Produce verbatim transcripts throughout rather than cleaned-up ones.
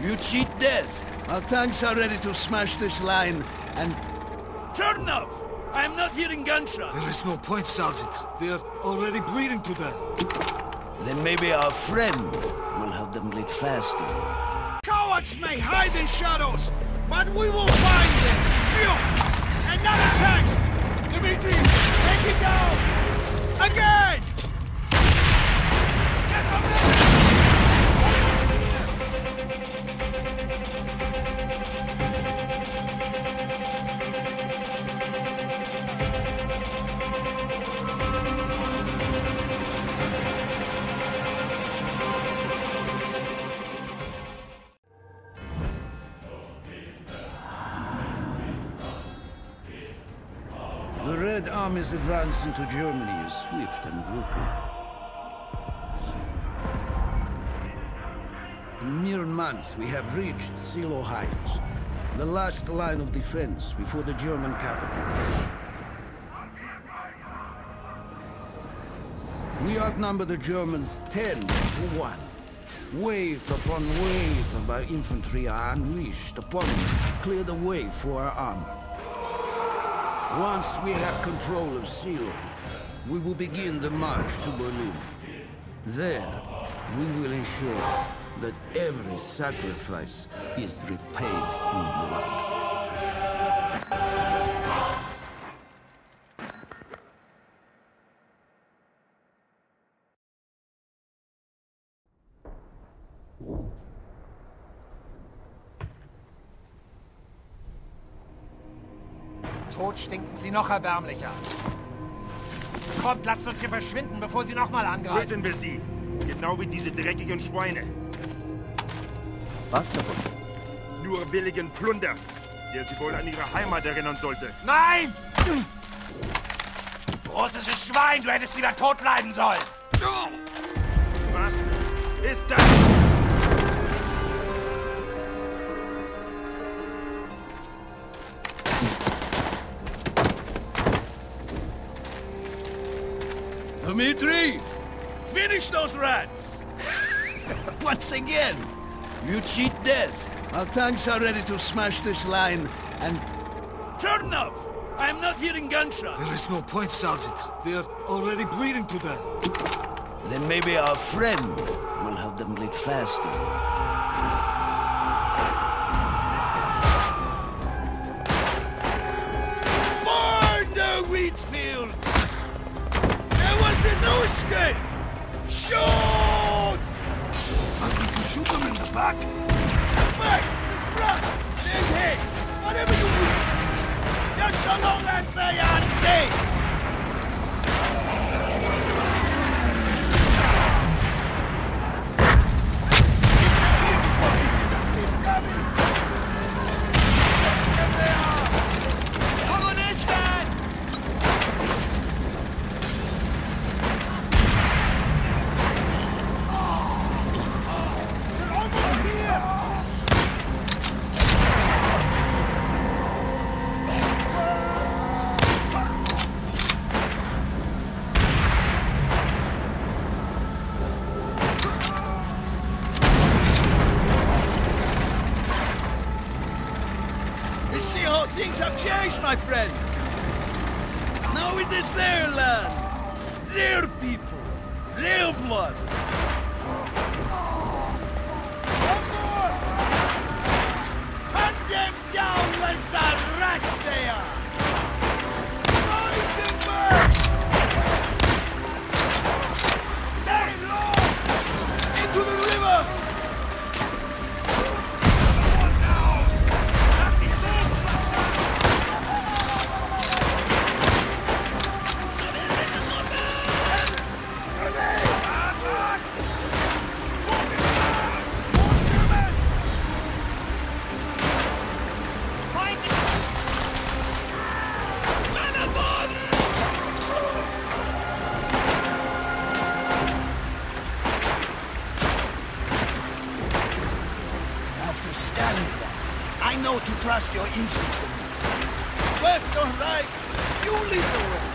You cheat death. Our tanks are ready to smash this line, and... Chernov! I am not hearing gunshots! There is no point, Sergeant. They are already bleeding to death. Then maybe our friend will have them bleed faster. Cowards may hide in shadows, but we will find them! Shoot! Another tank! Dmitri, take it down! Again! Get up there! The Red Army's advance into Germany is swift and brutal. In mere months, we have reached Silo Heights, the last line of defense before the German capital. We outnumber the Germans ten to one. Wave upon wave of our infantry are unleashed upon them to clear the way for our armor. Once we have control of Silo, we will begin the march to Berlin. There, we will ensure that every sacrifice is repaid in blood. Tot stinken sie noch erbärmlicher. Kommt, lasst uns hier verschwinden, bevor sie nochmal angreifen. Töten wir sie. Genau wie diese dreckigen Schweine. Was davon? Nur billigen Plunder, der sie wohl an ihre Heimat erinnern sollte. Nein! Großes Schwein, du hättest lieber tot bleiben sollen. Was ist das? Dmitri! Finish those rats! Once again! You cheat death. Our tanks are ready to smash this line, and... Chernov! I am not hearing gunshots! There is no point, Sergeant. They are already bleeding to death. Then maybe our friend will have them bleed faster. Burn the wheat field! There will be no escape! Shoot! How did you shoot them in the back? Back! In front! Big head! Whatever you need! Just so long as they are dead! See how things have changed, my friend. Now it is their land, their people, their blood. Hunt them down like the rats they are. Drive them back. Stay low. Into the river. I know to trust your instincts to me. Left or right, you lead the way.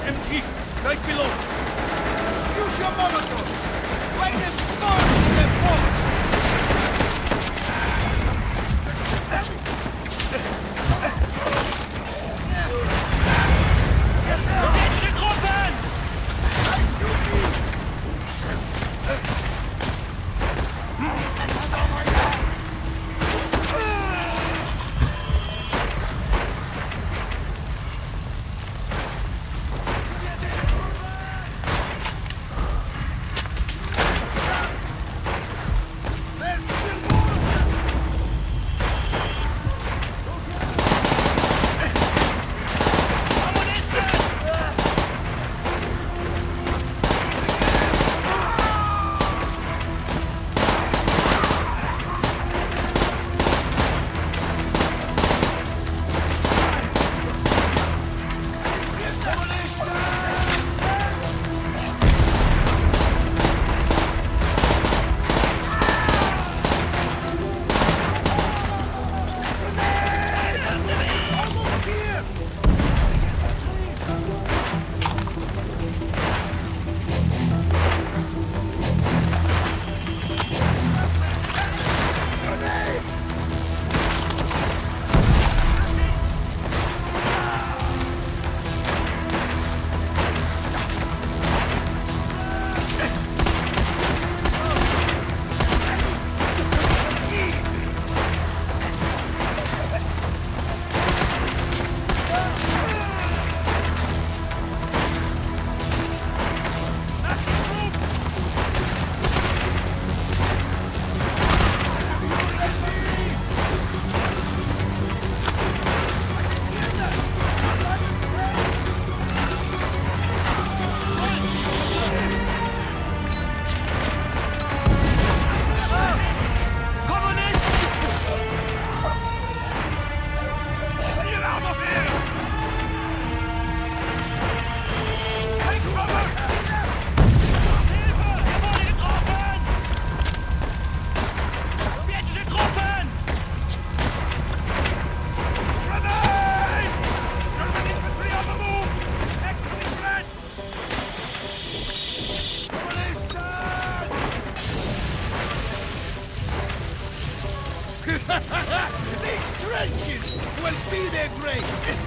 Empty! Right below! Use your Molotov! Light a spark in their boats! Letzte Gruppen! These trenches will be their grave!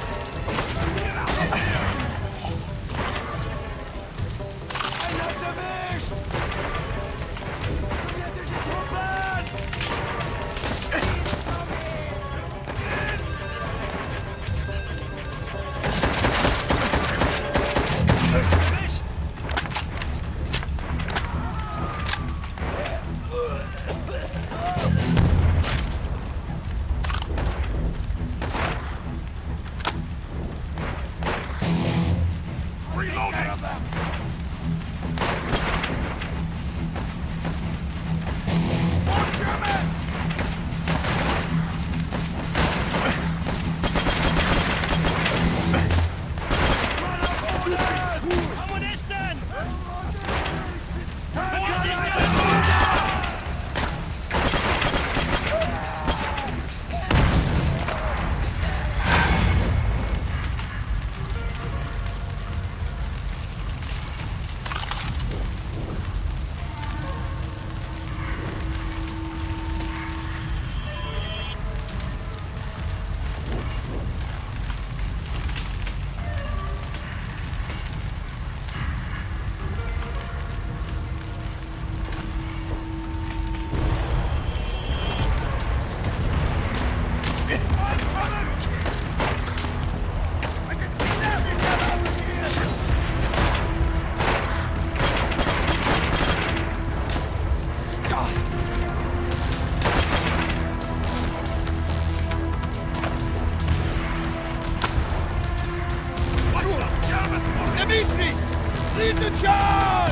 Dimitri! Lead the charge!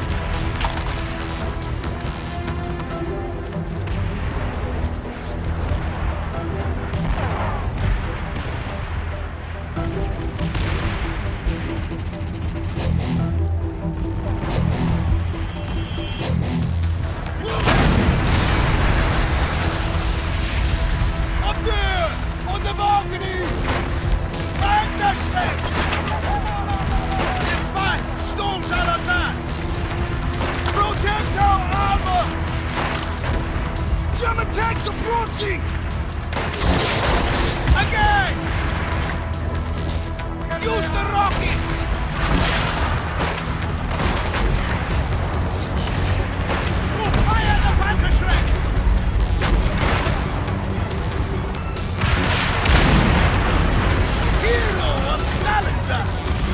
Up there! On the balcony! Back the sled! tanks approaching! Again! Use the rockets! Fire the Panzerschreck! Hero of Stalingrad!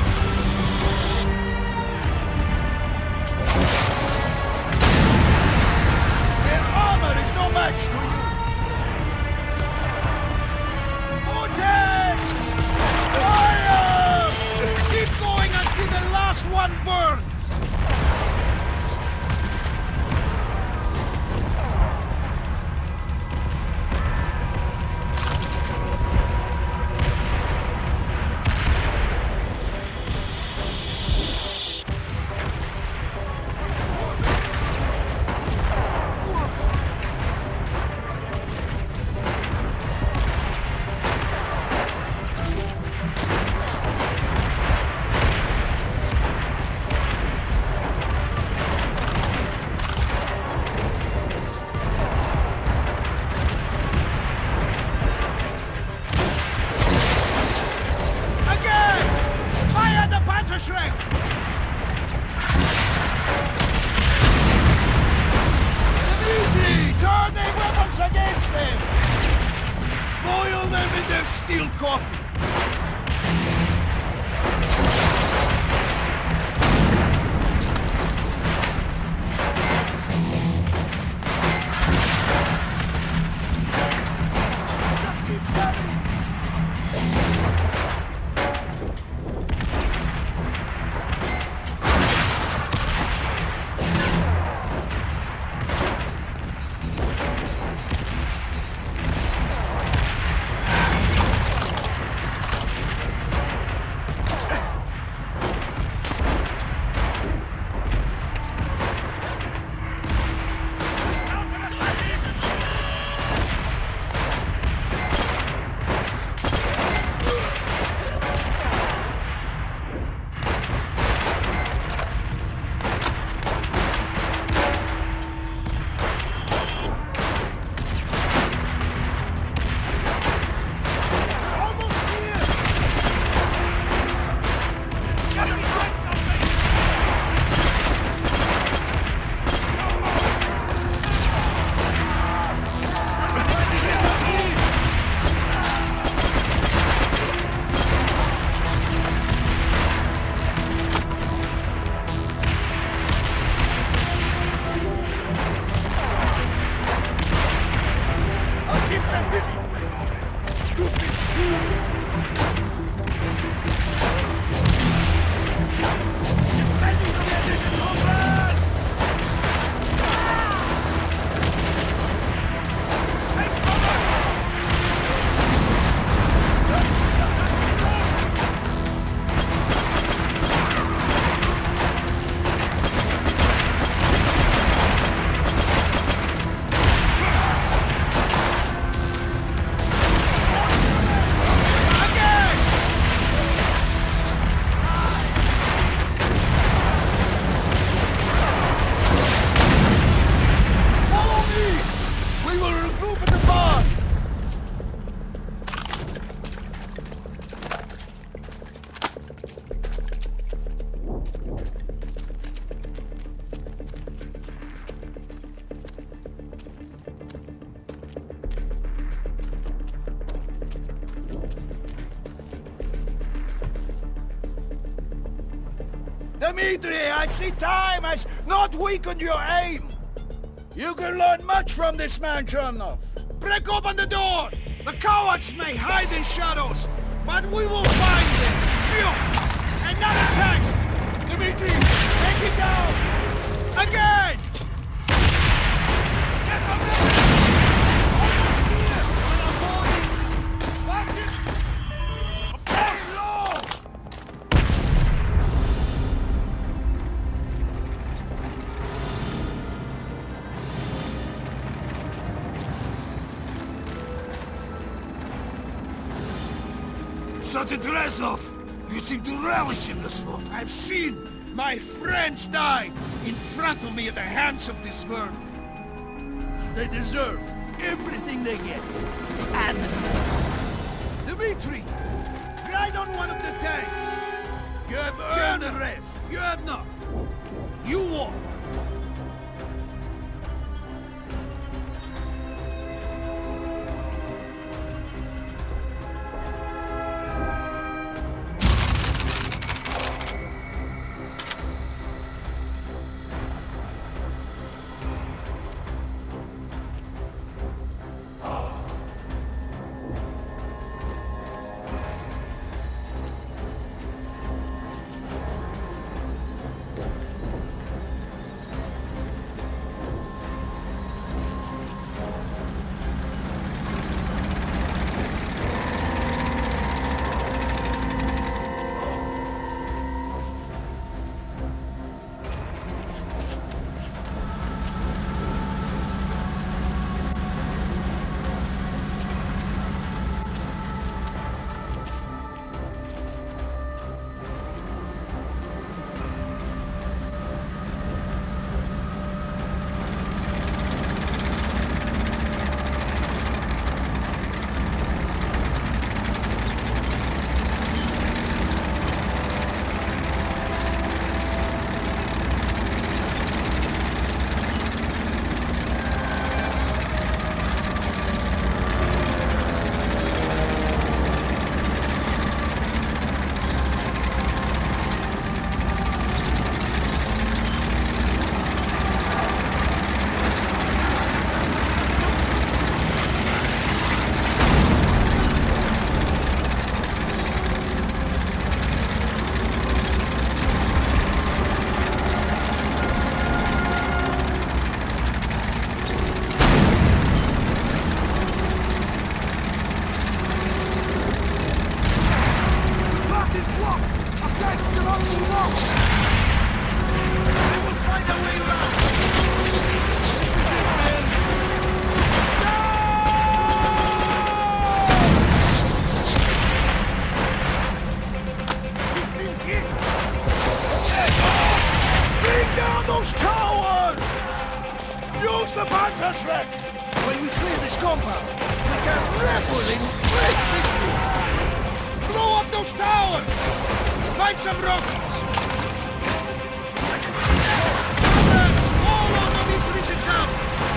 Their armor is no match for you! More tanks! Fire! Keep going until the last one burns! Shrek! Easy! Turn their weapons against them! Boil them in their steel coffee! Dmitri, I see time has not weakened your aim. You can learn much from this man, Chernov. Break open the door! The cowards may hide in shadows, but we will find them! Shoot! Another tank! Dmitri, take it down! Again! Get them ready! Almost here! Watch it! Stay low! Sergeant Rezov, you seem to relish in the slaughter. I've seen my friends die in front of me at the hands of this vermin. They deserve everything they get. And more. Dmitri, ride on one of the tanks. You have earned the rest. You have not. You walk. When we clear this compound, we can revel in great victories! Blow up those towers! Find some rockets! All on the Dmitri's example!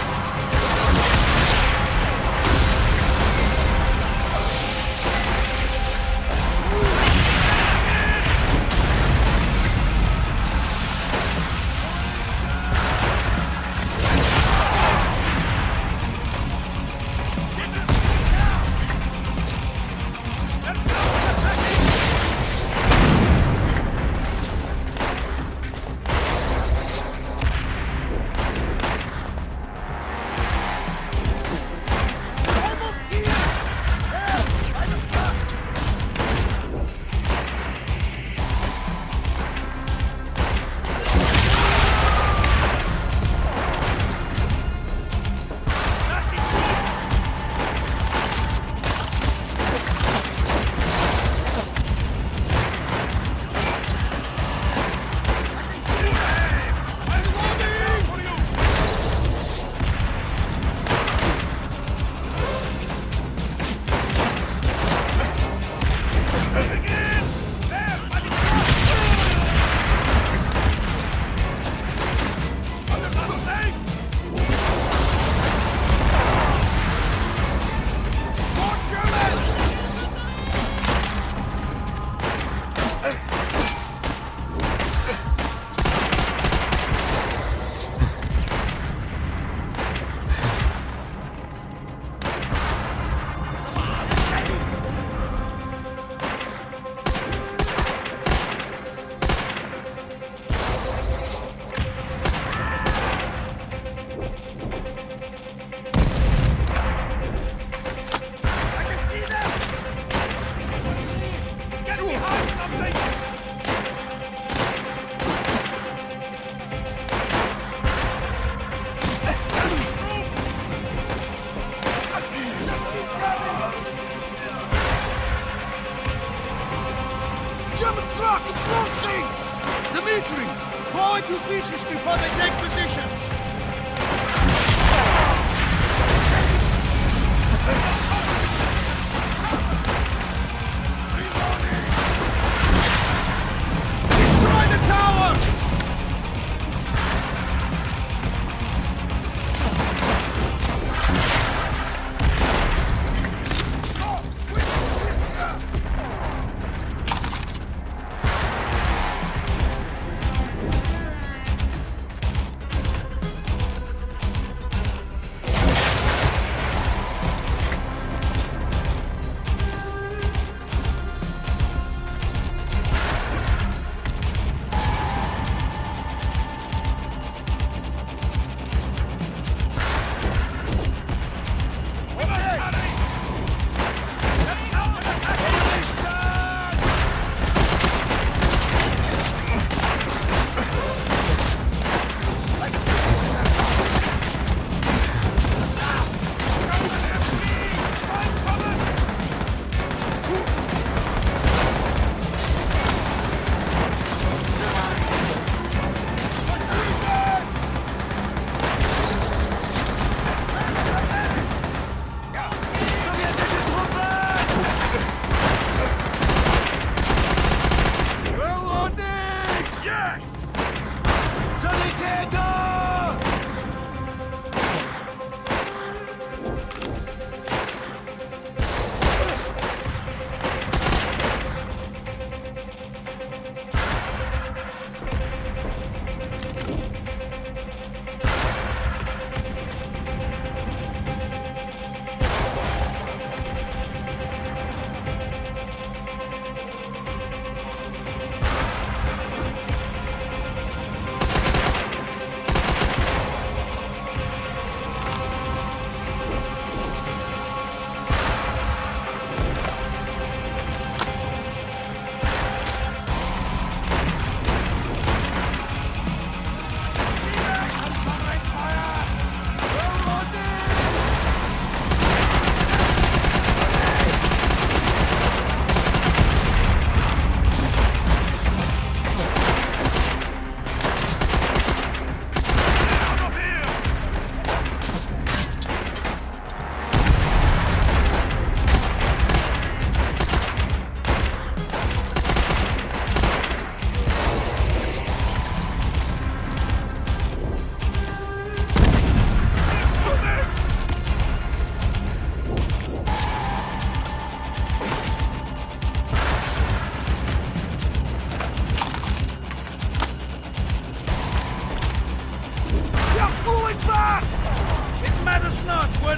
Dmitri! Blow it to pieces before they take positions!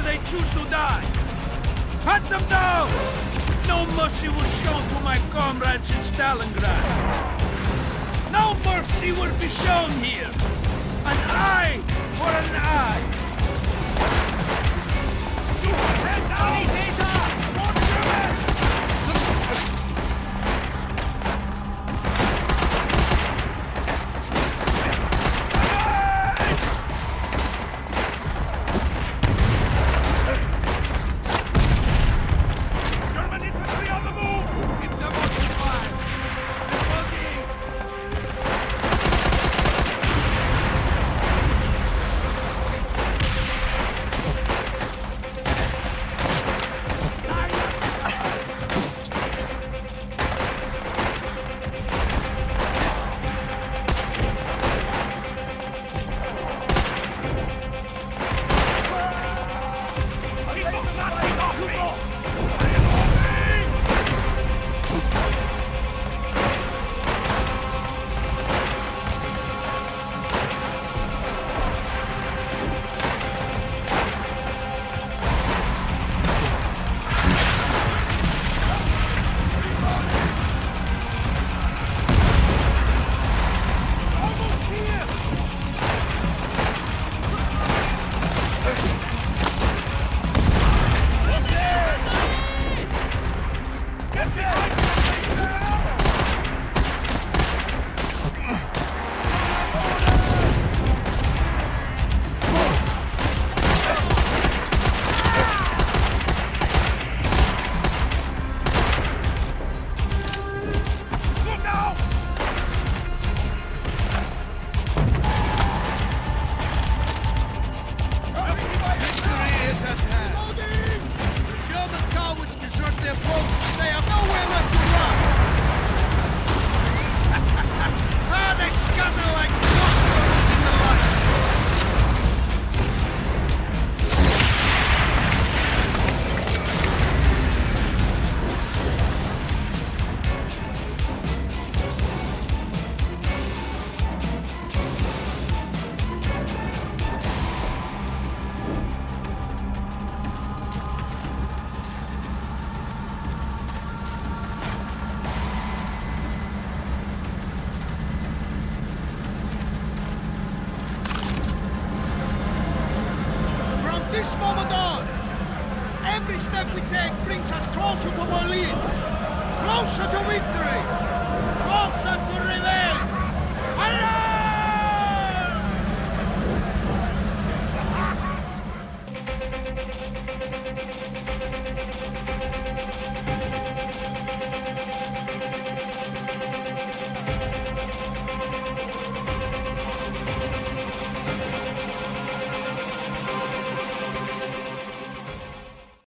they choose to die. Hunt them down! No mercy was shown to my comrades in Stalingrad. No mercy will be shown here. An eye for an eye. Shoot! Head down! This moment on, every step we take brings us closer to Berlin, closer to victory, closer to revenge.